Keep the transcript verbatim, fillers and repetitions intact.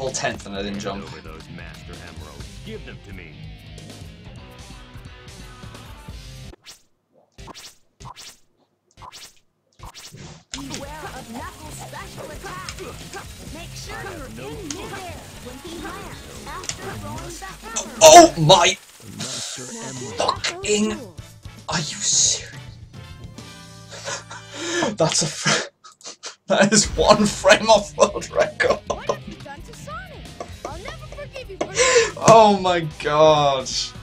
whole tenth and I didn't jump. Over those master emeralds. Give them to me. Beware of Knuckles' special attack. Make sure you're in midair when he lands after throwing the hammer. Oh my Master emerald. fucking... Are you serious? That's a... Fr that is one frame off world record. What have you done to Sonic? I'll never forgive you for that. Oh my god.